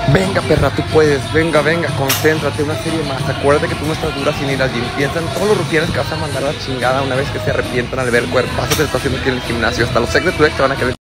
Venga, perra, tú puedes. Venga, venga, concéntrate. Una serie más. Acuérdate que tú no estás dura sin ir al gym. Piensa en todos los rufianes que vas a mandar a la chingada una vez que se arrepientan al ver cuerpazos que te está haciendo aquí en el gimnasio. Hasta los ex de tu ex te van a querer.